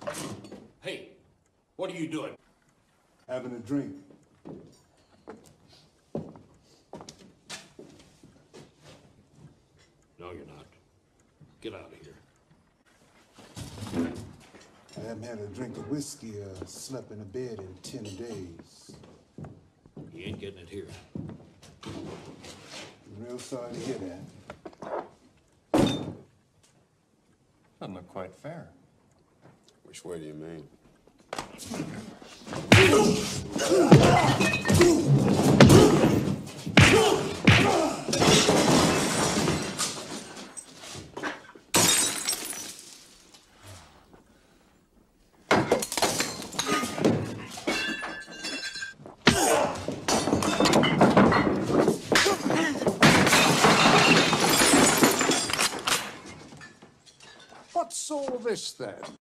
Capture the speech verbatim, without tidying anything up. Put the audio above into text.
Hey, what are you doing? Having a drink. No, you're not. Get out of here. I haven't had a drink of whiskey or slept in a bed in ten days. You ain't getting it here. I'm real sorry to hear that. Doesn't look quite fair. Which way do you mean? What's all this then?